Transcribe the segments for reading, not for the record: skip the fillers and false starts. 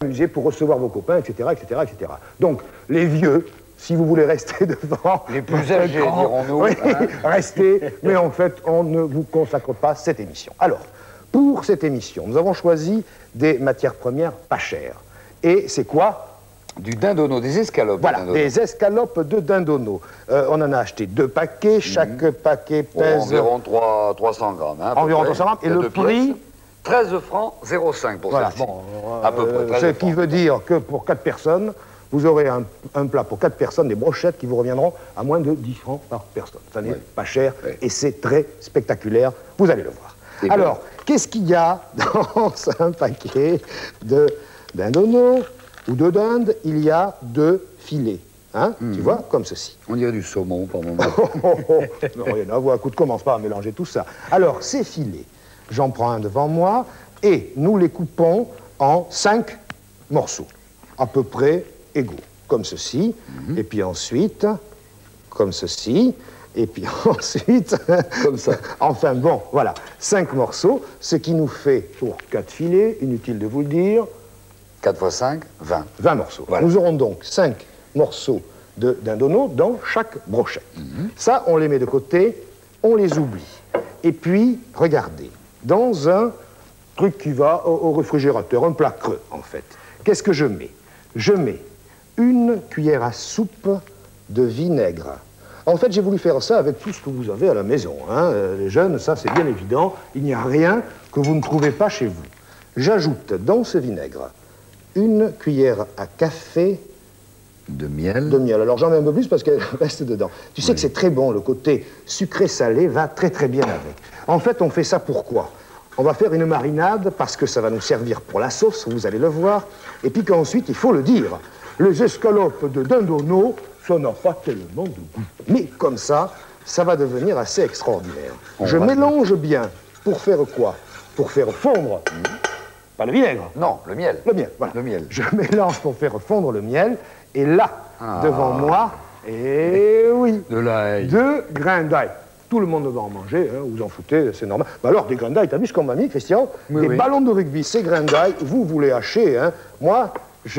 amuser pour recevoir vos copains, etc., etc., etc. Donc, les vieux, si vous voulez rester devant... Les plus âgés, dirons-nous. Oui, hein. restez, mais en fait, on ne vous consacre pas cette émission. Alors, pour cette émission, nous avons choisi des matières premières pas chères. Et c'est quoi? Du dindonneau, des escalopes. Voilà, de dindonneau. des escalopes de dindonneau. On en a acheté 2 paquets, chaque paquet pèse... Environ 300 grammes. Hein, environ 300 grammes, et le prix... 13 francs 0,5 pour Voilà, celle-ci. bon, à peu près. ce qui veut dire que pour 4 personnes, vous aurez un plat pour 4 personnes, des brochettes qui vous reviendront à moins de 10 francs par personne. Ça n'est pas cher et c'est très spectaculaire. Vous allez le voir. Et alors, qu'est-ce qu'il y a dans un paquet de dindonneau ou de dinde? Il y a 2 filets. Hein, tu vois, comme ceci. On dirait du saumon par moment. Non, rien à voir. Écoute, commence pas à mélanger tout ça. Alors, ces filets, j'en prends un devant moi et nous les coupons en 5 morceaux, à peu près égaux, comme ceci. Et puis ensuite, comme ceci. Et puis ensuite, comme ça. Enfin bon, voilà, 5 morceaux, ce qui nous fait, pour 4 filets, inutile de vous le dire... 4 fois 5, 20. 20 morceaux. Voilà. Nous aurons donc 5 morceaux de dindonneau dans chaque brochette. Ça, on les met de côté, on les oublie. Et puis, regardez, dans un truc qui va au réfrigérateur, un plat creux, en fait, qu'est-ce que je mets? Je mets 1 cuillère à soupe de vinaigre. En fait, j'ai voulu faire ça avec tout ce que vous avez à la maison. Hein. Les jeunes, ça, c'est bien évident. Il n'y a rien que vous ne trouvez pas chez vous. J'ajoute dans ce vinaigre 1 cuillère à café de miel. De miel. Alors, j'en mets un peu plus parce qu'elle reste dedans. Tu sais que c'est très bon. Le côté sucré-salé va très, très bien avec. En fait, on fait ça pourquoi? On va faire une marinade parce que ça va nous servir pour la sauce, vous allez le voir. Et puis qu'ensuite, il faut le dire, les escalopes de dindonneau, ça n'a pas tellement de goût. Mais comme ça va devenir assez extraordinaire. Je mélange bien. Pour faire quoi? Pour faire fondre. Pas le vinaigre. Non, le miel. Le miel, voilà. Le miel. Je mélange pour faire fondre le miel. Et là, devant moi, et oui, de l'ail. 2 grains d'ail. Tout le monde va en manger, hein, vous en foutez, c'est normal. Bah alors, des grains d'ail, t'as vu ce qu'on m'a mis, Christian? Oui, des ballons de rugby, ces grains d'ail, vous les hachez, hein. Moi, je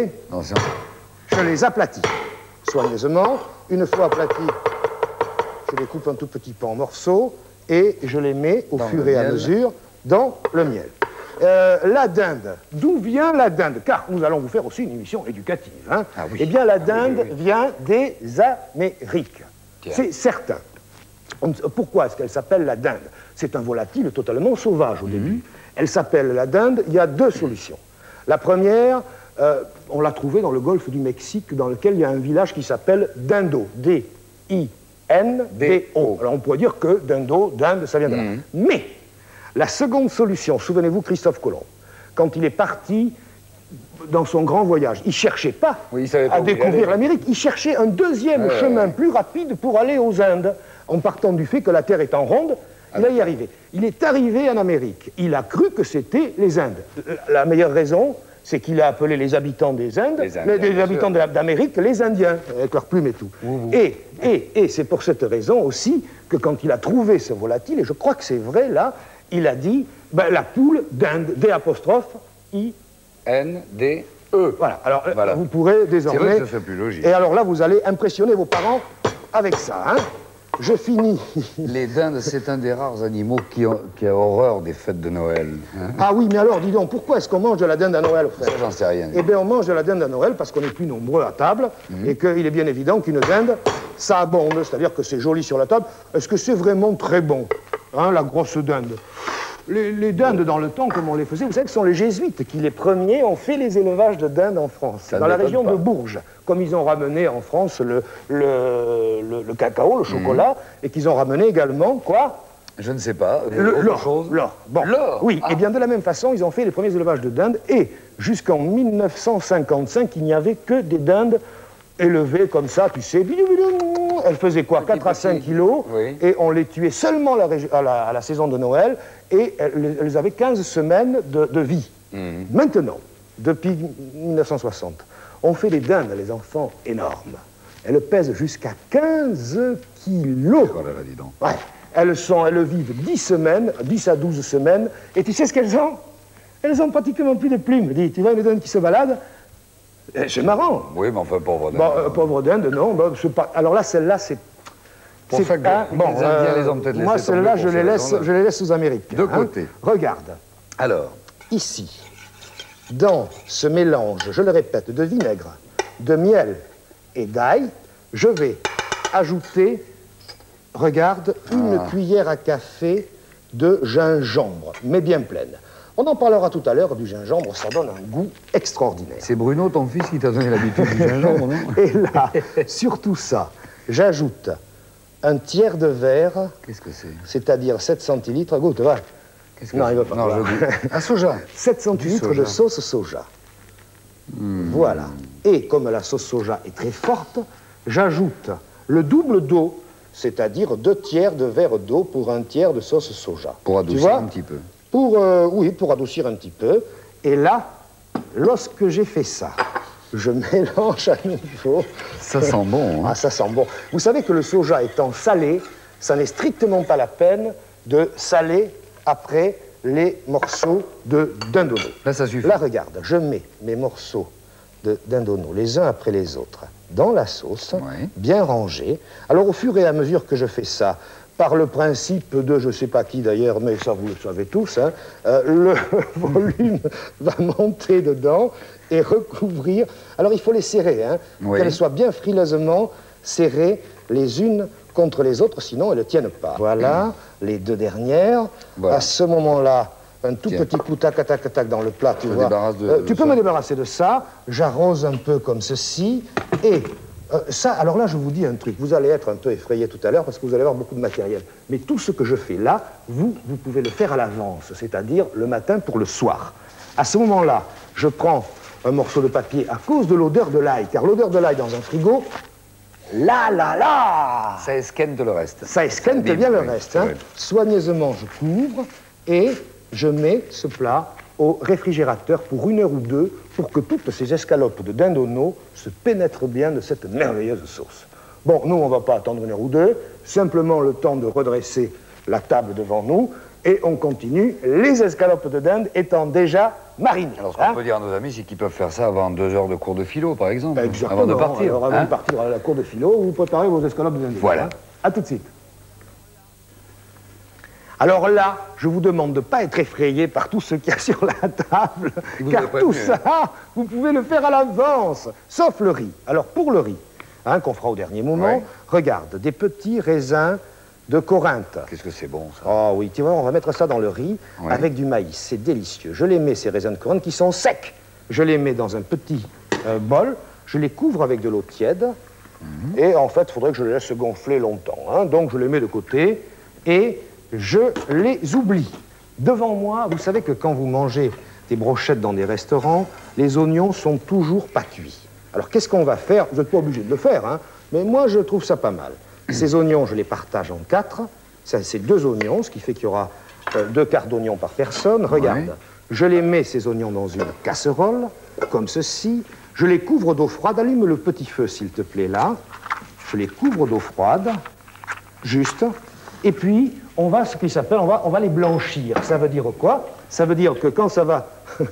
les aplatis soigneusement. Une fois aplatis, je les coupe un tout petit peu en morceaux et je les mets au fur et à mesure dans le miel. La dinde, d'où vient la dinde? Car nous allons vous faire aussi une émission éducative. Hein. Ah oui. Eh bien, la dinde vient des Amériques. C'est certain. Pourquoi est-ce qu'elle s'appelle la dinde? C'est un volatile totalement sauvage au début. Elle s'appelle la dinde. Il y a 2 solutions. La première, on l'a trouvée dans le golfe du Mexique, dans lequel il y a un village qui s'appelle Dindo. D-I-N-D-O. Alors on pourrait dire que Dindo, dinde, ça vient de là. Mais la seconde solution, souvenez-vous Christophe Colomb, quand il est parti dans son grand voyage, il ne cherchait pas à découvrir l'Amérique, il cherchait un deuxième chemin plus rapide pour aller aux Indes, en partant du fait que la Terre étant ronde, il va y arriver. Il est arrivé en Amérique, il a cru que c'était les Indes. La meilleure raison, c'est qu'il a appelé les habitants des Indes, les habitants d'Amérique, les Indiens, avec leurs plumes et tout. Et c'est pour cette raison aussi que quand il a trouvé ce volatile, et je crois que c'est vrai là, il a dit, ben, la poule d'Inde, D'-I-N-D-E. Voilà, alors vous pourrez désormais... C'est vrai que ça fait plus logique. Et alors là, vous allez impressionner vos parents avec ça, hein. Je finis. Les dindes, c'est un des rares animaux qui a horreur des fêtes de Noël. Hein. Ah oui, mais alors, dis donc, pourquoi est-ce qu'on mange de la dinde à Noël, frère? Ça, j'en sais rien. Eh bien, on mange de la dinde à Noël parce qu'on est plus nombreux à table et qu'il est bien évident qu'une dinde, ça abonde, c'est-à-dire que c'est joli sur la table. Est-ce que c'est vraiment très bon, hein, la grosse dinde? Les dindes, dans le temps, comme on les faisait, vous savez que ce sont les jésuites qui, les premiers, ont fait les élevages de dindes en France, dans la région de Bourges. Comme ils ont ramené en France le cacao, le chocolat, et qu'ils ont ramené également, quoi? Je ne sais pas. L'or. Bon. L'or. Oui, et bien de la même façon, ils ont fait les premiers élevages de dindes, et jusqu'en 1955, il n'y avait que des dindes élevées comme ça, tu sais, elles faisaient quoi, 4 à 5 kilos, et on les tuait seulement à la saison de Noël, et elles avaient 15 semaines de vie. Maintenant, depuis 1960, on fait des dindes, les enfants, énormes. Elles pèsent jusqu'à 15 kilos. Oh là là, dis donc. Ouais. Elles vivent 10 semaines, 10 à 12 semaines, et tu sais ce qu'elles ont? elles ont pratiquement plus de plumes. Dis, tu vois une dinde qui se balade, c'est marrant. Oui, mais enfin, pauvre dinde. Bon, pauvre dinde, non. Bah, pas... Alors là, celle-là, c'est... Pour ça que les Indiens les ont peut-être laissés. Moi, celle-là, je les laisse aux Américains. De côté. Regarde. Alors, ici, dans ce mélange, je le répète, de vinaigre, de miel et d'ail, je vais ajouter, regarde, une cuillère à café de gingembre, mais bien pleine. On en parlera tout à l'heure du gingembre, ça donne un goût extraordinaire. C'est Bruno, ton fils, qui t'a donné l'habitude du gingembre, non? Et là, sur tout ça, j'ajoute un tiers de verre. Qu'est-ce que c'est? C'est-à-dire 7 centilitres. Goûte, va. Qu'est-ce que non, il va pas. Non, je goûte. Un soja. 7 centilitres de sauce soja. Voilà. Et comme la sauce soja est très forte, j'ajoute le double d'eau, c'est-à-dire 2 tiers de verre d'eau pour 1 tiers de sauce soja. Pour adoucir un petit peu. Oui, pour adoucir un petit peu. Et là, lorsque j'ai fait ça, je mélange à nouveau. Ça sent bon, hein? Ah, ça sent bon. Vous savez que le soja étant salé, ça n'est strictement pas la peine de saler après les morceaux de dindonneau. Là, ça suffit. Là, regarde, je mets mes morceaux de dindonneau, les uns après les autres, dans la sauce, bien rangés. Alors, au fur et à mesure que je fais ça, par le principe de, je ne sais pas qui d'ailleurs, mais ça vous le savez tous, hein, le volume va monter dedans et recouvrir. Alors il faut les serrer, hein, qu'elles soient bien frileusement serrées les unes contre les autres, sinon elles ne tiennent pas. Voilà, les 2 dernières. Voilà. À ce moment-là, un tout petit coup tac dans le plat, tu vois. Tu peux me débarrasser de ça, j'arrose un peu comme ceci, et... ça, alors là, je vous dis un truc. Vous allez être un peu effrayé tout à l'heure parce que vous allez avoir beaucoup de matériel. Mais tout ce que je fais là, vous pouvez le faire à l'avance, c'est-à-dire le matin pour le soir. À ce moment-là, je prends un morceau de papier à cause de l'odeur de l'ail, car l'odeur de l'ail dans un frigo, là ça esquente le reste. Ça esquente bien le reste. Hein. Soigneusement, je couvre et je mets ce plat au réfrigérateur pour 1 heure ou 2 pour que toutes ces escalopes de dindonneau se pénètrent bien de cette merveilleuse sauce. Bon, nous, on ne va pas attendre 1 heure ou 2, simplement le temps de redresser la table devant nous et on continue, les escalopes de dinde étant déjà marinées. Alors, ce qu'on peut dire à nos amis, c'est qu'ils peuvent faire ça avant 2 heures de cours de philo, par exemple. Exactement. Avant de partir. Alors, avant de partir à la cour de philo, vous préparez vos escalopes de dinde. Voilà. À tout de suite. Alors là, je vous demande de ne pas être effrayé par tout ce qu'il y a sur la table, car tout ça, vous pouvez le faire à l'avance, sauf le riz. Alors pour le riz, hein, qu'on fera au dernier moment, regarde, des petits raisins de Corinthe. Qu'est-ce que c'est bon, ça? Oh oui, tu vois, on va mettre ça dans le riz avec du maïs, c'est délicieux. Je les mets, ces raisins de Corinthe, qui sont secs. Je les mets dans un petit bol, je les couvre avec de l'eau tiède, et en fait, il faudrait que je les laisse gonfler longtemps. Hein. Donc je les mets de côté, et... je les oublie. Devant moi, vous savez que quand vous mangez des brochettes dans des restaurants, les oignons sont toujours pas cuits. Alors qu'est-ce qu'on va faire? Vous n'êtes pas obligé de le faire, hein, mais moi je trouve ça pas mal. Ces oignons, je les partage en 4. Ça, c'est 2 oignons, ce qui fait qu'il y aura 2 quarts d'oignon par personne. Regarde, je les mets, ces oignons, dans une casserole, comme ceci. Je les couvre d'eau froide. Allume le petit feu, s'il te plaît, là. Je les couvre d'eau froide, juste. Et puis, on va, ce qui s'appelle, on va les blanchir. Ça veut dire quoi? Ça veut dire que quand ça va,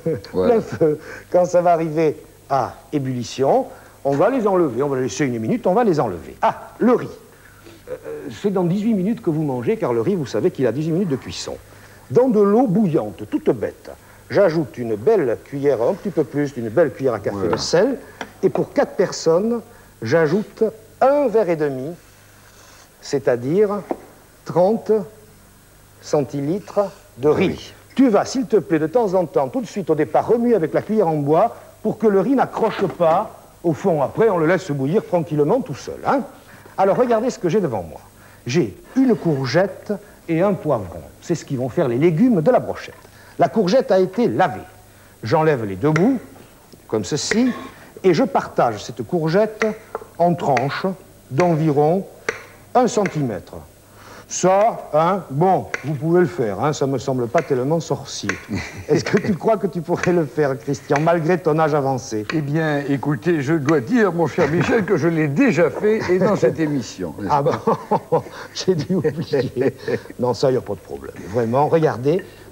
quand ça va arriver à ébullition, on va les enlever. On va les laisser 1 minute, on va les enlever. Ah, le riz. C'est dans 18 minutes que vous mangez, car le riz, vous savez qu'il a 18 minutes de cuisson. Dans de l'eau bouillante, toute bête, j'ajoute une belle cuillère, un petit peu plus d'une belle cuillère à café de sel. Et pour 4 personnes, j'ajoute 1,5 verre, c'est-à-dire 30 centilitres de riz. Tu vas, s'il te plaît, de temps en temps, tout de suite au départ, remuer avec la cuillère en bois pour que le riz n'accroche pas au fond. Après, on le laisse bouillir tranquillement tout seul. Hein. Alors, regardez ce que j'ai devant moi. J'ai une courgette et un poivron. C'est ce qui vont faire les légumes de la brochette. La courgette a été lavée. J'enlève les 2 bouts, comme ceci, et je partage cette courgette en tranches d'environ 1 centimètre. Ça, hein, bon, vous pouvez le faire, hein, ça me semble pas tellement sorcier. Est-ce que tu crois que tu pourrais le faire, Christian, malgré ton âge avancé? Eh bien, écoutez, je dois dire, mon cher Michel, que je l'ai déjà fait, et dans cette émission. Ah bon, j'ai dû oublier. Non, ça, il n'y a pas de problème. Vraiment, regardez,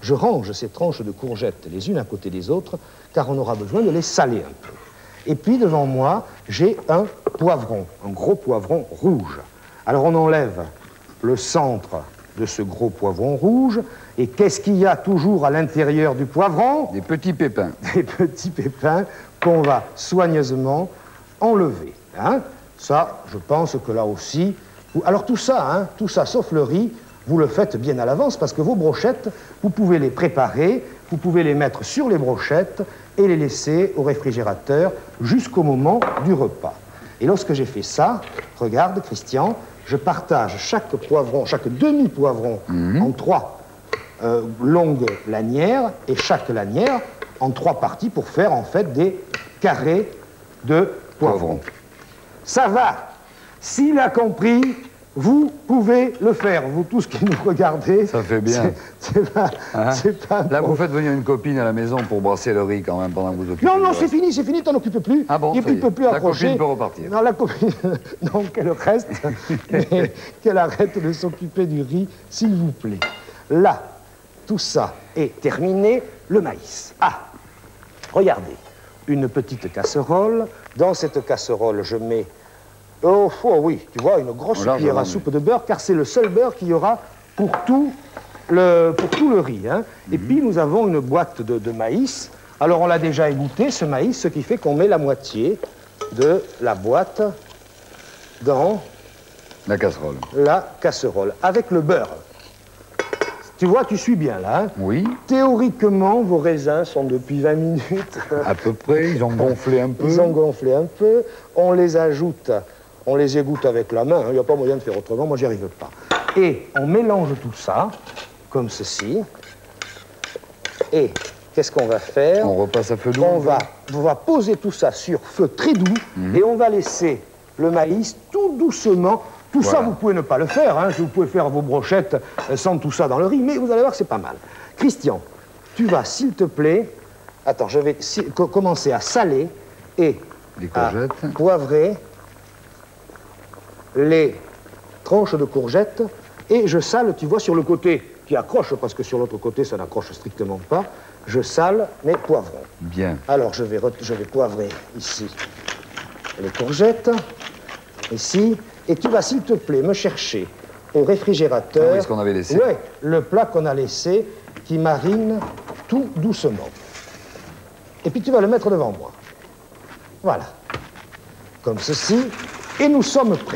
je range ces tranches de courgettes les unes à côté des autres, car on aura besoin de les saler un peu. Et puis, devant moi, j'ai un poivron, un gros poivron rouge. Alors, on enlève le centre de ce gros poivron rouge, et qu'est-ce qu'il y a toujours à l'intérieur du poivron? Des petits pépins. Des petits pépins qu'on va soigneusement enlever. Hein? Ça, je pense que là aussi... Alors tout ça, sauf le riz, vous le faites bien à l'avance, parce que vos brochettes, vous pouvez les préparer, vous pouvez les mettre sur les brochettes et les laisser au réfrigérateur jusqu'au moment du repas. Et lorsque j'ai fait ça, regarde, Christian, je partage chaque poivron, chaque demi-poivron en 3 longues lanières, et chaque lanière en 3 parties pour faire en fait des carrés de poivron. Ça va. S'il a compris, vous pouvez le faire. Vous tous qui nous regardez. Ça fait bien. C'est pas là, vous faites venir une copine à la maison pour brasser le riz quand même pendant que vous occupez. Non, non, c'est fini, t'en occupes plus. Ah bon, il ne peut plus approcher. La copine peut repartir. Non, la copine, non, qu'elle reste, mais qu'elle arrête de s'occuper du riz, s'il vous plaît. Là, tout ça est terminé, le maïs. Ah, regardez, une petite casserole. Dans cette casserole, je mets... Oh oui, tu vois, une grosse cuillère à soupe de beurre, car c'est le seul beurre qu'il y aura pour tout le riz. Hein. Et puis, nous avons une boîte de maïs. Alors, on l'a déjà égoutté, ce maïs, ce qui fait qu'on met la moitié de la boîte dans... la casserole. La casserole, avec le beurre. Tu vois, tu suis bien, là. Hein. Oui. Théoriquement, vos raisins sont depuis 20 minutes. À peu près, ils ont gonflé un peu. Ils ont gonflé un peu. On les ajoute... On les égoutte avec la main, il n'y a pas moyen de faire autrement, moi j'y arrive pas. Et on mélange tout ça, comme ceci. Et qu'est-ce qu'on va faire? On repasse à feu doux. On va poser tout ça sur feu très doux, et on va laisser le maïs tout doucement. Tout ça, vous pouvez ne pas le faire, hein, vous pouvez faire vos brochettes sans tout ça dans le riz, mais vous allez voir que c'est pas mal. Christian, tu vas, s'il te plaît, attends, je vais commencer à saler et à poivrer les tranches de courgettes, et je sale, tu vois, sur le côté qui accroche, parce que sur l'autre côté, ça n'accroche strictement pas, je sale mes poivrons. Bien. Alors, je vais poivrer ici les courgettes, ici, et tu vas, s'il te plaît, me chercher au réfrigérateur... Ah oui, ce qu'on avait laissé. Oui, le plat qu'on a laissé, qui marine tout doucement. Et puis, tu vas le mettre devant moi. Voilà. Comme ceci, et nous sommes prêts.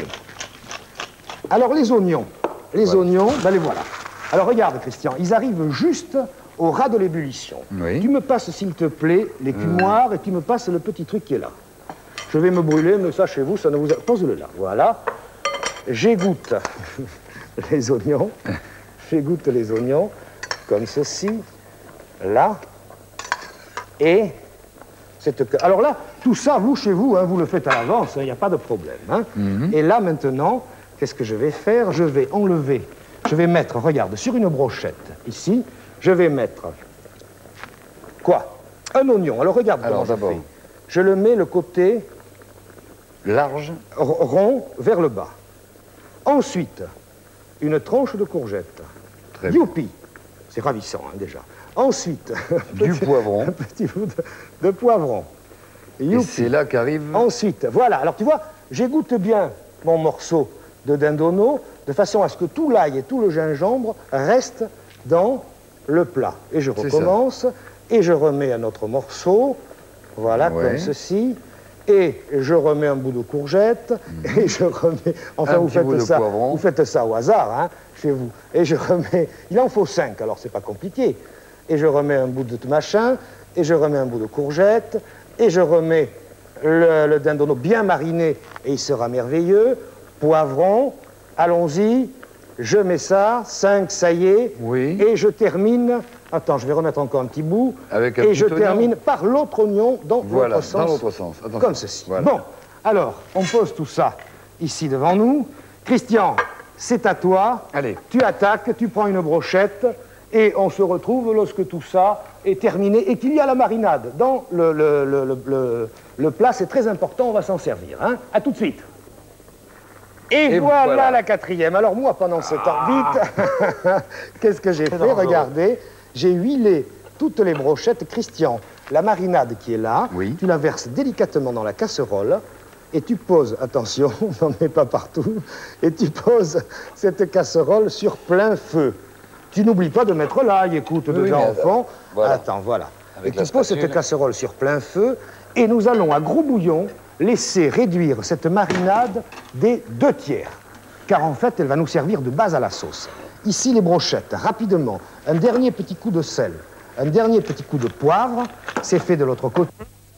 Alors, les oignons, ben les voilà. Alors, regarde, Christian, ils arrivent juste au ras de l'ébullition. Oui. Tu me passes, s'il te plaît, les cumoirs et tu me passes le petit truc qui est là. Je vais me brûler, mais ça, chez vous, ça ne vous... Pose-le là, voilà. J'égoutte les oignons. J'égoutte les oignons, comme ceci, là. Et... Alors là, tout ça, vous, chez vous, hein, vous le faites à l'avance, il n'y a pas de problème. Hein. Et là, maintenant, qu'est-ce que je vais faire? Je vais enlever, je vais mettre, regarde, sur une brochette, ici, je vais mettre, quoi? Un oignon. Alors, regarde comment je fais. Je le mets le côté... large. Rond, vers le bas. Ensuite, une tranche de courgette. Très bien. Youpi! C'est ravissant, hein, déjà. Ensuite, du poivron. Un petit bout de poivron. Et c'est là qu'arrive... Ensuite, voilà. Alors, tu vois, j'égoutte bien mon morceau de dindonneau de façon à ce que tout l'ail et tout le gingembre restent dans le plat. Et je recommence, et je remets un autre morceau, voilà, comme ceci. Et je remets un bout de courgette, et je remets... Enfin, vous faites ça au hasard, hein, chez vous. Et je remets... Il en faut 5, alors c'est pas compliqué. Et je remets un bout de machin, et je remets un bout de courgette, et je remets le dindonneau bien mariné, et il sera merveilleux. Poivron, allons-y, je mets ça, 5, ça y est, et je termine... Attends, je vais remettre encore un petit bout, et je termine par l'autre oignon dans l'autre sens. Dans l'autre sens. Attention. Comme ceci. Voilà. Bon, alors, on pose tout ça ici devant nous. Christian, c'est à toi. Allez. Tu attaques, tu prends une brochette, et on se retrouve lorsque tout ça est terminé et qu'il y a la marinade dans le plat. C'est très important, on va s'en servir. Hein. À tout de suite. Et voilà la quatrième. Alors moi, pendant ce temps, vite, qu'est-ce que j'ai fait? Regardez, j'ai huilé toutes les brochettes. Christian, la marinade qui est là, oui. Tu la verses délicatement dans la casserole et tu poses, attention, n'en mets pas partout, et tu poses cette casserole sur plein feu. Tu n'oublies pas de mettre l'ail, écoute, dedans au fond. Voilà. Attends, voilà. Et tu poses cette casserole sur plein feu et nous allons à gros bouillon laisser réduire cette marinade des 2/3. Car en fait, elle va nous servir de base à la sauce. Ici, les brochettes, rapidement, un dernier petit coup de sel, un dernier petit coup de poivre, c'est fait de l'autre côté.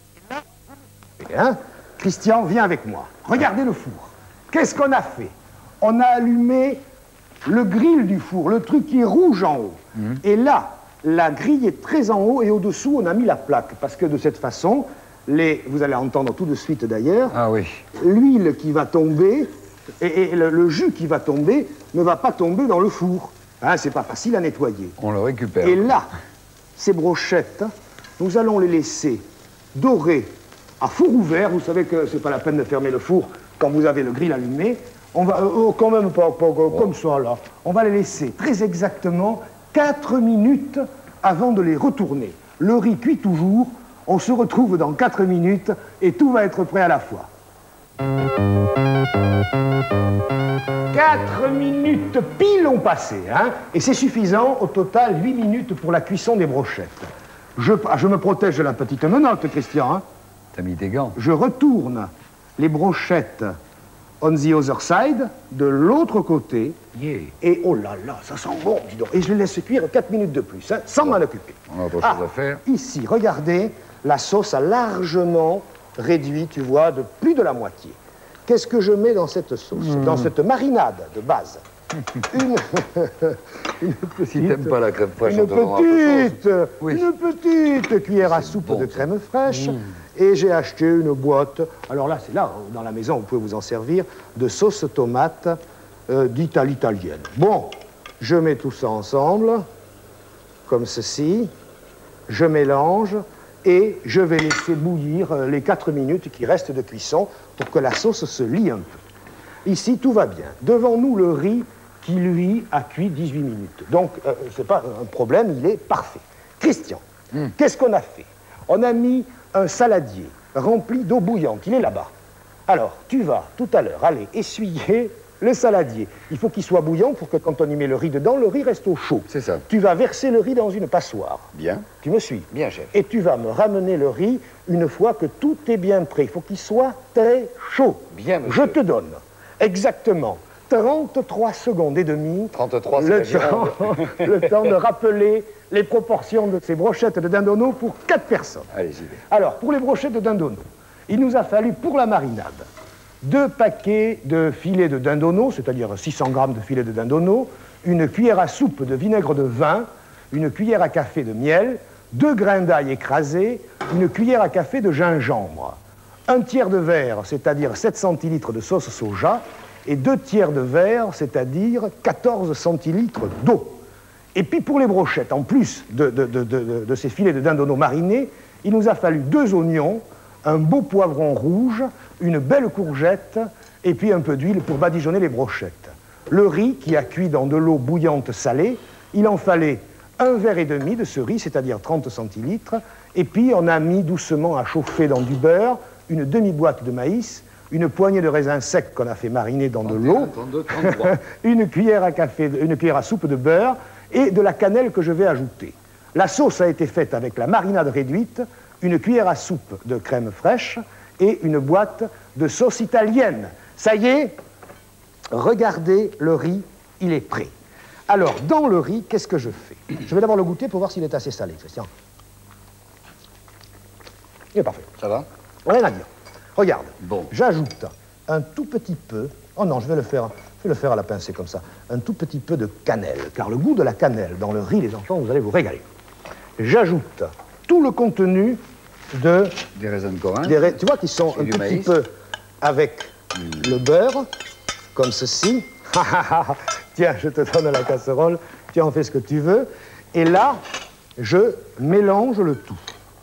Hein? Christian, viens avec moi. Regardez le four. Qu'est-ce qu'on a fait? On a allumé le grill du four, le truc qui est rouge en haut. Et là, la grille est très en haut et au-dessous, on a mis la plaque. Parce que de cette façon, vous allez entendre tout de suite d'ailleurs, l'huile qui va tomber et le jus qui va tomber ne va pas tomber dans le four. Hein, c'est pas facile à nettoyer. On le récupère. Et là, ces brochettes, nous allons les laisser dorer à four ouvert. Vous savez que c'est pas la peine de fermer le four quand vous avez le grill allumé. On va, quand même pas comme ça, là. On va les laisser très exactement 4 minutes avant de les retourner. Le riz cuit toujours. On se retrouve dans 4 minutes et tout va être prêt à la fois. 4 minutes pile ont passé, hein, et c'est suffisant, au total 8 minutes pour la cuisson des brochettes. Je me protège de la petite menotte, Christian. Hein. T'as mis tes gants. Je retourne les brochettes on the other side, de l'autre côté, et oh là là, ça sent bon, dis donc. Et je les laisse cuire 4 minutes de plus, hein, sans m'en occuper. On a autre chose à faire. Ici, regardez, la sauce a largement réduit, tu vois, de plus de la moitié. Qu'est-ce que je mets dans cette sauce, dans cette marinade de base? Une petite, si t'aimes pas la crème fraîche, une petite cuillère à soupe de crème fraîche. Et j'ai acheté une boîte, alors là, c'est là, dans la maison, vous pouvez vous en servir, de sauce tomate dite à l'italienne. Bon, je mets tout ça ensemble, comme ceci, je mélange, et je vais laisser bouillir les 4 minutes qui restent de cuisson pour que la sauce se lie un peu. Ici, tout va bien. Devant nous, le riz qui, lui, a cuit 18 minutes. Donc, c'est pas un problème, il est parfait. Christian, qu'est-ce qu'on a fait? On a mis un saladier rempli d'eau bouillante, il est là-bas. Alors, tu vas, tout à l'heure, aller essuyer le saladier. Il faut qu'il soit bouillant pour que quand on y met le riz dedans, le riz reste au chaud. C'est ça. Tu vas verser le riz dans une passoire. Bien. Tu me suis? Bien, chef. Et tu vas me ramener le riz une fois que tout est bien prêt. Il faut qu'il soit très chaud. Bien, monsieur. Je te donne exactement 33 secondes et demie. 33, c'est le temps de rappeler les proportions de ces brochettes de dindonneau pour 4 personnes. Allez, j'y vais. Alors, pour les brochettes de dindonneau, il nous a fallu, pour la marinade, 2 paquets de filets de dindonneau, c'est-à-dire 600 grammes de filets de dindonneau, une cuillère à soupe de vinaigre de vin, une cuillère à café de miel, 2 grains d'ail écrasés, une cuillère à café de gingembre, 1/3 de verre, c'est-à-dire 7 centilitres de sauce soja, et 2/3 de verre, c'est-à-dire 14 centilitres d'eau. Et puis pour les brochettes, en plus de ces filets de dindonneau marinés, il nous a fallu 2 oignons, un beau poivron rouge, une belle courgette, et puis un peu d'huile pour badigeonner les brochettes. Le riz qui a cuit dans de l'eau bouillante salée, il en fallait 1,5 verre de ce riz, c'est-à-dire 30 centilitres, et puis on a mis doucement à chauffer dans du beurre une demi-boîte de maïs, une poignée de raisins secs qu'on a fait mariner dans de l'eau, une cuillère à soupe de beurre et de la cannelle que je vais ajouter. La sauce a été faite avec la marinade réduite, une cuillère à soupe de crème fraîche et une boîte de sauce italienne. Ça y est, regardez le riz, il est prêt. Alors, dans le riz, qu'est-ce que je fais? Je vais d'abord le goûter pour voir s'il est assez salé, Christian. Il est parfait. Ça va? Rien à dire. Regarde, bon. J'ajoute un tout petit peu, oh non, je vais le faire à la pincée comme ça, un tout petit peu de cannelle, car le goût de la cannelle dans le riz, les enfants, vous allez vous régaler. J'ajoute tout le contenu des raisins de Corinthe, tu vois qu'ils sont un tout petit peu avec le beurre, comme ceci. Tiens, je te donne la casserole, tu en fais ce que tu veux. Et là, je mélange le tout.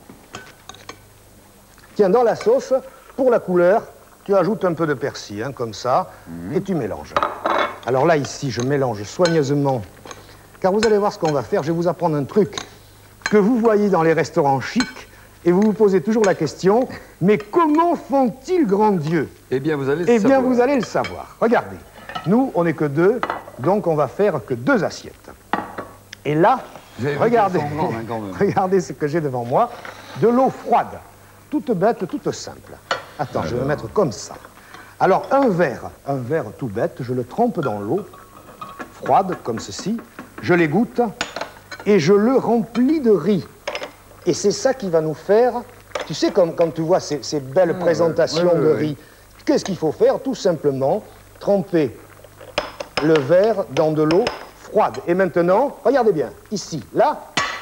Tiens, dans la sauce, pour la couleur, tu ajoutes un peu de persil, hein, comme ça, et tu mélanges. Alors là, ici, je mélange soigneusement car vous allez voir ce qu'on va faire. Je vais vous apprendre un truc que vous voyez dans les restaurants chics, et vous vous posez toujours la question, mais comment font-ils, grand Dieu? Eh bien, vous allez le savoir. Eh bien, vous allez le savoir. Regardez, nous, on n'est que 2, donc on va faire que 2 assiettes. Et là, regardez, regardez ce que j'ai devant moi, de l'eau froide, toute bête, toute simple. Attends, je vais me mettre comme ça. Alors, un verre tout bête, je le trempe dans l'eau froide, comme ceci, je l'égoutte et je le remplis de riz. Et c'est ça qui va nous faire, tu sais, comme quand tu vois ces belles présentations de riz, qu'est-ce qu'il faut faire? Tout simplement, tremper le verre dans de l'eau froide. Et maintenant, regardez bien, ici, là.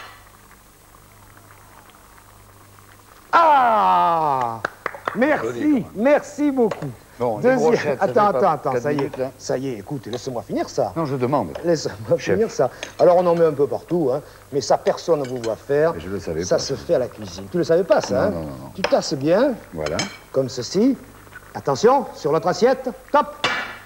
Ah! Merci, merci beaucoup. Bon, attends, ça y est, ça y est, écoute, laisse-moi finir ça. Non, je demande. Laisse-moi finir ça. Alors, on en met un peu partout, hein, mais ça, personne ne vous voit faire. Mais je le savais pas. Ça se fait à la cuisine. Tu le savais pas, ça, non, hein? Non. Tu tasses bien. Voilà. Comme ceci. Attention, sur notre assiette. Top!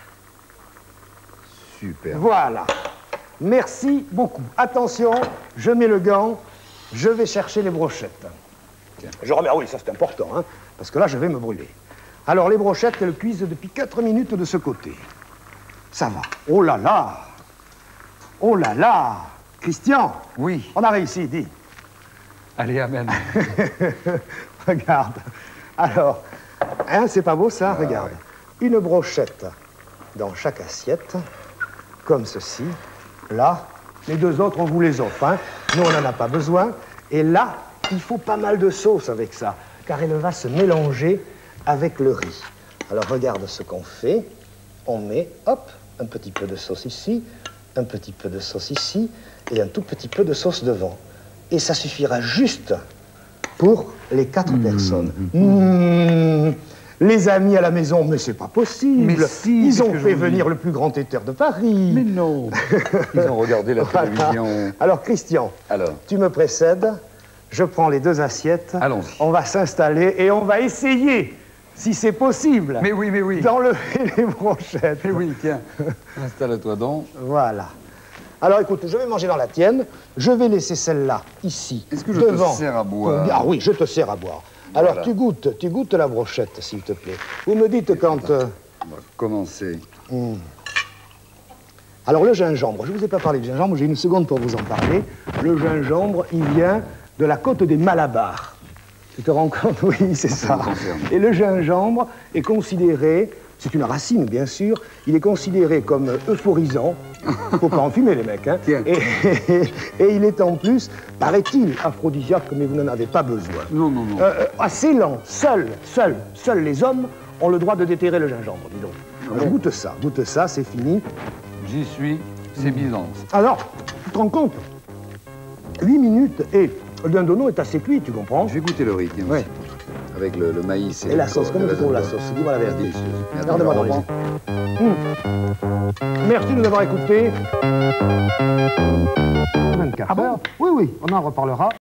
Super. Voilà. Merci beaucoup. Attention, je mets le gant, je vais chercher les brochettes. Tiens. Je remets, ah oui, ça c'est important, hein, parce que là, je vais me brûler. Alors, les brochettes, elles cuisent depuis 4 minutes de ce côté. Ça va. Oh là là! Oh là là! Christian! Oui. On a réussi, dis. Allez, amen. Regarde. Alors, hein, c'est pas beau ça? Regarde. Ouais. Une brochette dans chaque assiette, comme ceci. Là, les 2 autres, on vous les offre, hein. Nous, on n'en a pas besoin. Et là, il faut pas mal de sauce avec ça, car elle va se mélanger avec le riz. Alors, regarde ce qu'on fait. On met, hop, un petit peu de sauce ici, un petit peu de sauce ici, et un tout petit peu de sauce devant. Et ça suffira juste pour les 4 personnes. Les amis à la maison, mais c'est pas possible. Mais si, ils ont fait venir le plus grand théâtre de Paris. Mais non. Ils ont regardé la télévision. Alors, Christian, tu me précèdes. Je prends les 2 assiettes. Allons-y. On va s'installer et on va essayer, si c'est possible. Mais oui. D'enlever les brochettes. Mais oui, tiens. Installe-toi donc. Voilà. Alors, écoute, je vais manger dans la tienne. Je vais laisser celle-là, ici, Est-ce que je devant. te sers à boire? Ah oui, je te sers à boire. Alors, voilà. tu goûtes la brochette, s'il te plaît. Vous me dites quand... On va commencer. Alors, le gingembre, je ne vous ai pas parlé de gingembre, j'ai une seconde pour vous en parler. Le gingembre, il vient de la côte des Malabar. Tu te rends compte? Oui, c'est ça. Et le gingembre est considéré, c'est une racine, bien sûr, il est considéré comme euphorisant. Il ne faut pas en fumer, les mecs, hein. Et il est en plus, paraît-il, aphrodisiaque, mais vous n'en avez pas besoin. Non. Assez lent. Seuls les hommes ont le droit de déterrer le gingembre, dis donc. Alors, goûte ça, c'est fini. J'y suis, c'est Byzance. Alors, tu te rends compte? 8 minutes et le dindonneau est assez cuit, tu comprends? Je vais goûter le riz, tiens, aussi. Avec le maïs et la sauce. Comment tu trouves la sauce? Dis-moi la vérité. Regardez-moi dans les yeux. Merci de nous avoir écoutés. 24 heures. Oui, on en reparlera.